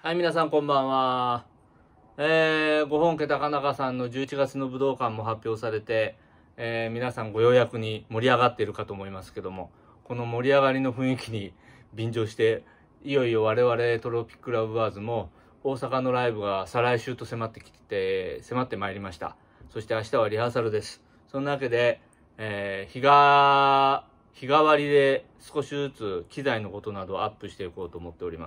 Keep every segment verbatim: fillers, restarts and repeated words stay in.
はい、皆さんこんばんは。えー、ご本家高中さんのじゅういちがつの武道館も発表されて、えー、皆さんご予約に盛り上がっているかと思いますけども、この盛り上がりの雰囲気に便乗して、いよいよ我々トロピックラブバーズも大阪のライブが再来週と迫ってきて、迫ってまいりました。そして明日はリハーサルです。そんなわけで、えー、日が、日替わりで少しずつ機材のことなどをアップしていこうと思っております。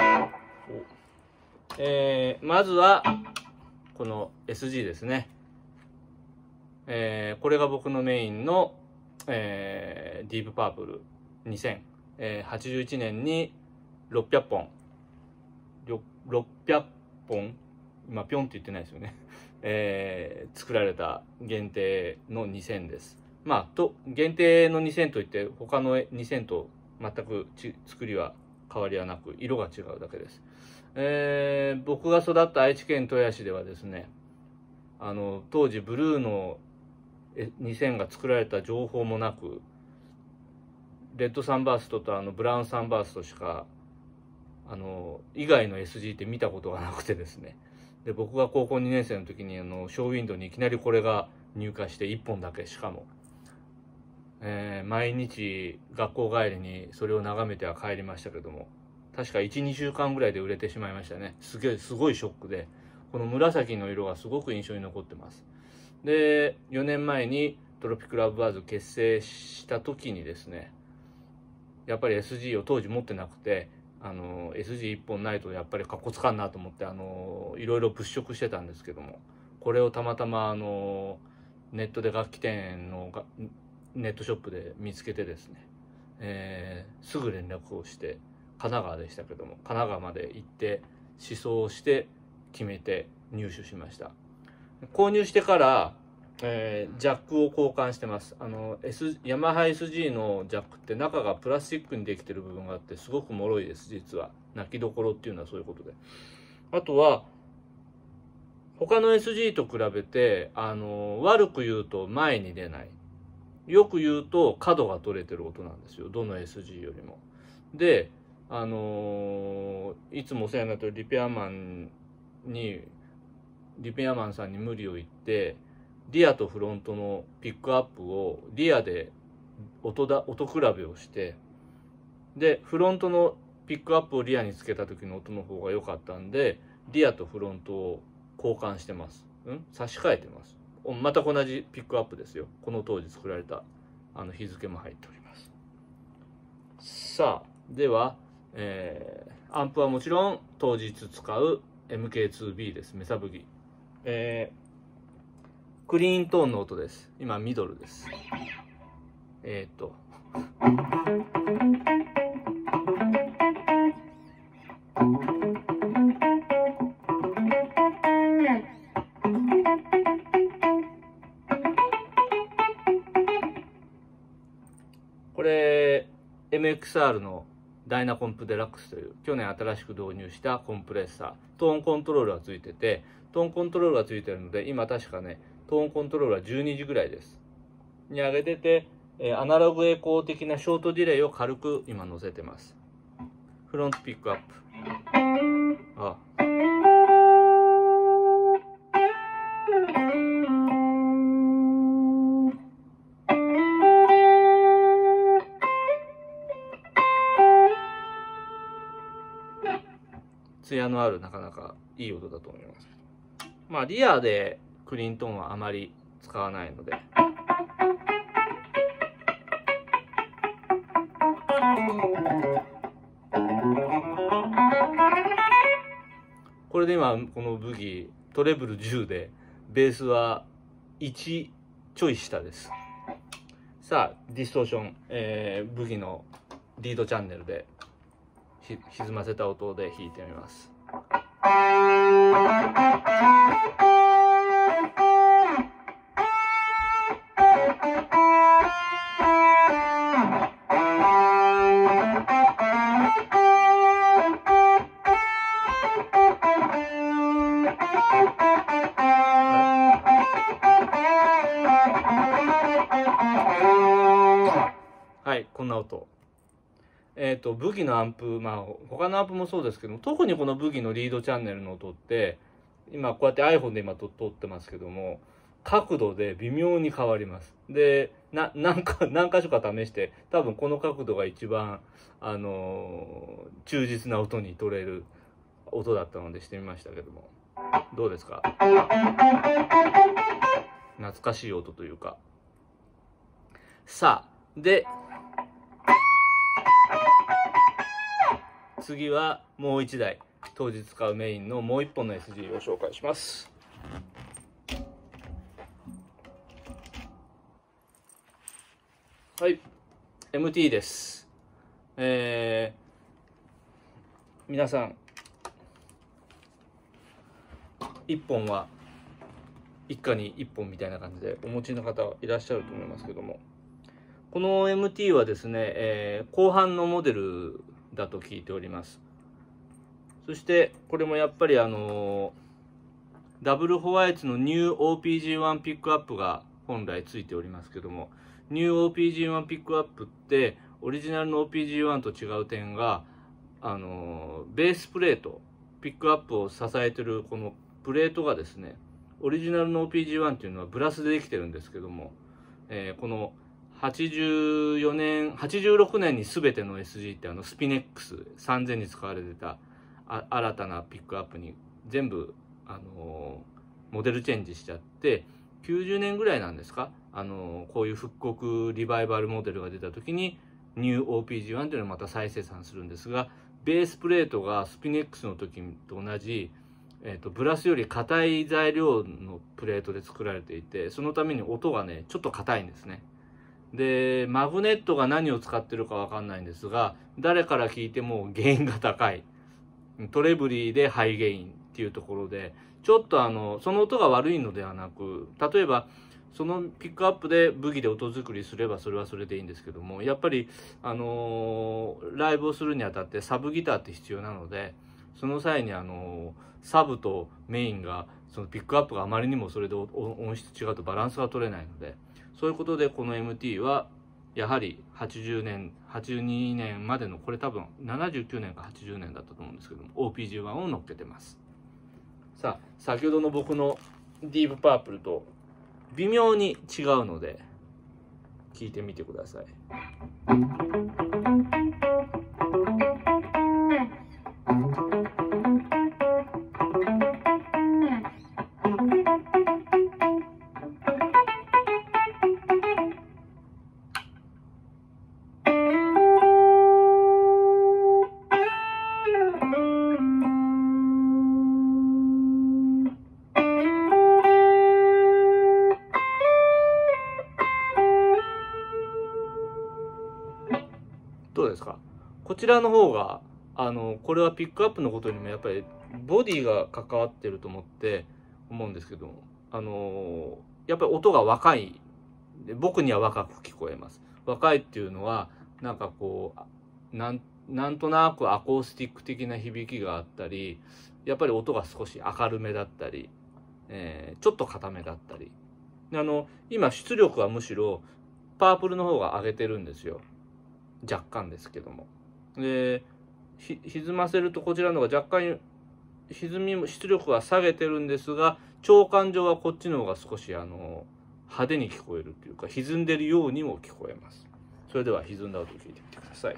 えー、まずはこの エスジー ですね、えー、これが僕のメインの、えー、ディープパープルにせん、えー、はちじゅういちねんにろっぴゃっぽんろっぴゃっぽん今ピョンって言ってないですよね、えー、作られた限定のにせんです。まあと限定のにせんといって他のにせんと全くち作りは変わりはなく色が違うだけです。えー、僕が育った愛知県豊谷市ではですね、あの当時ブルーのにせんが作られた情報もなく、レッドサンバーストとあのブラウンサンバーストしかあの以外の エスジー って見たことがなくてですね、で僕が高校にねん生の時にあのショーウィンドウにいきなりこれが入荷していっぽんだけ、しかも、えー、毎日学校帰りにそれを眺めては帰りましたけども、確かいち、にしゅうかんぐらいで売れてしまいましたね。すげえ、すごいショックで、この紫の色がすごく印象に残ってます。で、よねんまえにトロピックラブバーズ結成した時にですね、やっぱり エスジー を当時持ってなくて、あの エスジーいっぽんないとやっぱりかっこつかんなと思って、あのいろいろ物色してたんですけども、これをたまたまあのネットで楽器店のネットショップで見つけてですね、えー、すぐ連絡をして、神奈川でしたけども、神奈川まで行って試奏して決めて入手しました。購入してから、えー、ジャックを交換してます。あの、S、ヤマハ エスジー のジャックって中がプラスチックにできてる部分があってすごく脆いです、実は。泣きどころっていうのはそういうことで。あとは他の エスジー と比べて、あの悪く言うと前に出ない、よく言うと角が取れてる音なんですよ、どの エスジー よりも。で、あのー、いつもお世話になってるリペアマンにリペアマンさんに無理を言ってリアとフロントのピックアップをリアで音だ音比べをして、でフロントのピックアップをリアにつけた時の音の方が良かったんで、リアとフロントを交換してます。ん差し替えてます。また同じピックアップですよ。この当時作られたあの日付も入っております。さあ、ではえー、アンプはもちろん当日使う エムケーツービー です。メサブギ、えー、クリーントーンの音です。今ミドルです。えっとこれ エムエックスアール のダイナコンプデラックスという去年新しく導入したコンプレッサー、トーンコントロールがついてて、トーンコントロールがついてるので今確かねトーンコントロールはじゅうにじぐらいですに上げてて、えー、アナログエコー的なショートディレイを軽く今乗せてます。フロントピックアップ、あツヤのあるなかなかいい音だと思います。まあリアでクリーントーンはあまり使わないので、これで今このブギトレブルじゅうでベースはいちちょい下です。さあディストーション、えー、ブギのリードチャンネルでひ歪ませた音で弾いてみます。はい、こんな音。 えーと、武器のアンプ、まあ他のアンプもそうですけども、特にこの武器のリードチャンネルの音って、今こうやって iPhone で今と撮ってますけども、角度で微妙に変わります。で、な、何か、何箇所か試して、多分この角度が一番、あのー忠実な音に取れる音だったのでしてみましたけども。どうですか？懐かしい音というか。さあ、で、次はもう一台、当日使うメインのもう一本の エスジー を紹介します。はい、エムティー です。えー、皆さん、いっぽんは一家にいっぽんみたいな感じでお持ちの方いらっしゃると思いますけども、この エムティー はですね、えー、後半のモデルだと聞いております。そしてこれもやっぱりあのダブルホワイトのニュー オーピージーワン ピックアップが本来ついておりますけども、ニュー オーピージーワン ピックアップってオリジナルの オーピージーワン と違う点が、あのベースプレート、ピックアップを支えてるこのプレートがですね、オリジナルの オーピージーワン っていうのはブラスでできてるんですけども、えー、このはちじゅうよねんはちじゅうろくねんに全ての エスジー ってあのスピネックスさんぜんに使われてたあ新たなピックアップに全部、あのー、モデルチェンジしちゃって、きゅうじゅうねんぐらいなんですか、あのー、こういう復刻リバイバルモデルが出た時にニュー オーピージーワン というのをまた再生産するんですが、ベースプレートがスピネックスの時と同じ、えーと、ブラスより硬い材料のプレートで作られていて、そのために音がねちょっと硬いんですね。でマグネットが何を使ってるか分かんないんですが、誰から聞いてもゲインが高い、トレブリーでハイゲインっていうところで、ちょっとあのその音が悪いのではなく、例えばそのピックアップで武器で音作りすればそれはそれでいいんですけども、やっぱりあのー、ライブをするにあたってサブギターって必要なので、その際にあのー、サブとメインがそのピックアップがあまりにもそれで音質違うとバランスが取れないので、そういうことでこの エムティー はやはりはちじゅうねんはちじゅうにねんまでの、これ多分ななじゅうきゅうねんかはちじゅうねんだったと思うんですけども オーピージーワン を乗っけてます。さあ先ほどの僕のディープパープルと微妙に違うので聞いてみてください。どうですか？こちらの方があのこれはピックアップのことにもやっぱりボディが関わってると思って思うんですけども、あのやっぱり音が若い、僕には若く聞こえます。若いっていうのはなんかこうなんなんとなくアコースティック的な響きがあったり、やっぱり音が少し明るめだったり、えー、ちょっと固めだったり、あの今出力はむしろパープルの方が上げてるんですよ、若干ですけども。で歪ませるとこちらの方が若干歪みも出力は下げてるんですが、聴感上はこっちの方が少しあの派手に聞こえるというか、歪んでるようにも聞こえます。それでは歪んだ音を聞いてみてください。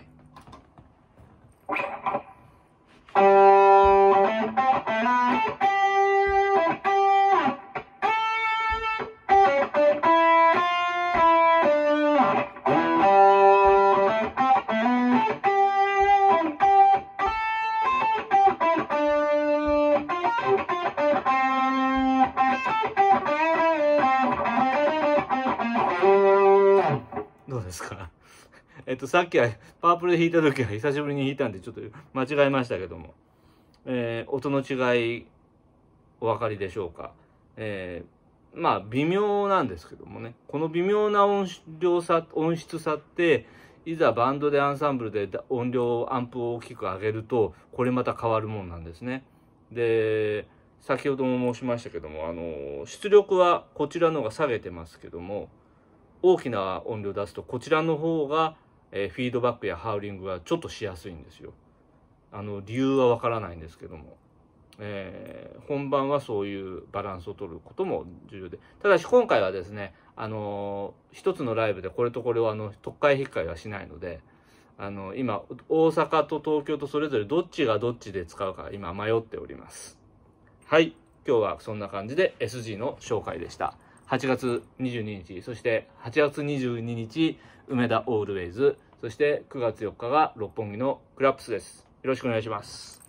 どうですか？えっとさっきはパープルで弾いた時は久しぶりに弾いたんでちょっと間違えましたけども、えー、音の違いお分かりでしょうか？えー、まあ微妙なんですけどもね、この微妙な音量差音質差っていざバンドでアンサンブルで音量アンプを大きく上げるとこれまた変わるもんなんですね。で先ほども申しましたけども、あの出力はこちらの方が下げてますけども、大きな音量出すとこちらの方が、 えー、フィードバックやハウリングがちょっとしやすいんですよ。あの理由はわからないんですけども、えー、本番はそういうバランスを取ることも重要で、ただし今回はですね、あのー、一つのライブでこれとこれをあの特会引っかえはしないので、あの今大阪と東京とそれぞれどっちがどっちで使うか今迷っております。はい、今日はそんな感じで エスジー の紹介でした。はちがつにじゅうににち、そしてはちがつにじゅうににち梅田オールウェイズ、そしてくがつよっかが六本木のクラップスです。よろしくお願いします。